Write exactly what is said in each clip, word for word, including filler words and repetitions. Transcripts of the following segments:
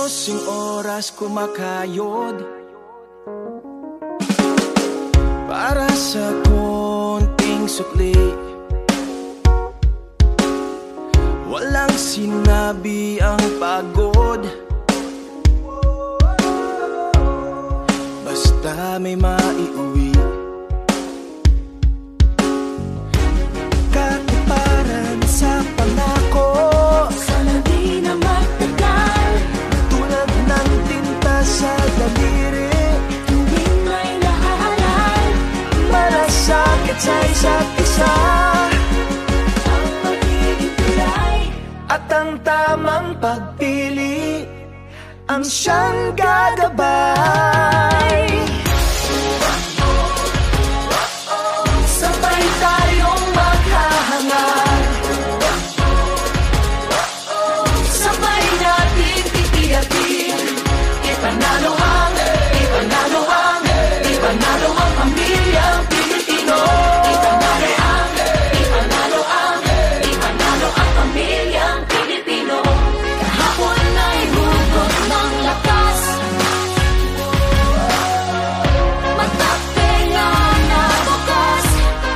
Dosing oras kumakayod para sa konting sukli. Walang sinabi ang pagod, basta may maiuwi. Katuparan sa pangako, sana di na magtagal. tulad ng tinta sa daliri, Tuwing may nahahalal, malasakit sa isa't isa. ang pag-ibig tulay. At ang tamang pagpili ang siyang gagabay. Sabay tayong maghahangal, Sabay natin titiyakin. ipanalo ang, ipanalo ang, ipanalo ang pamilyang Pilipino. Ipanalo ang, ipanalo ang, ipanalo ang pamilyang Pilipino. Kahapon ay hugot ng lakas, magtapenga na bukas.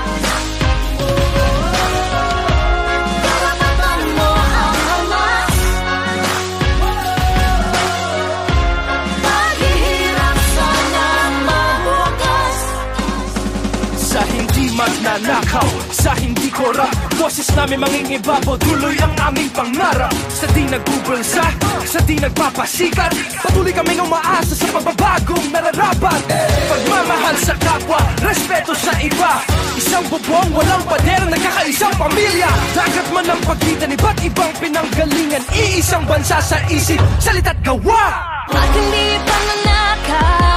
Karapatan mo ang hamas, paghihirap sana mabukas. Sa hindi magnanakaw, sa hindi korap, boses namin mangingibabaw, tuloy ang aming pangarap. Sa di nagbubulsa, sa di nagpapasikat, patuloy kaming umaasa sa pagbabagong nararapat. Pagmamahal sa kapwa, respeto sa iba, isang bubong, walang pader, nagkakaisang pamilya. Dagat man ang pagitan, iba't ibang pinanggalingan, iisang bansa sa isip, salita't gawa. At hindi pananakal,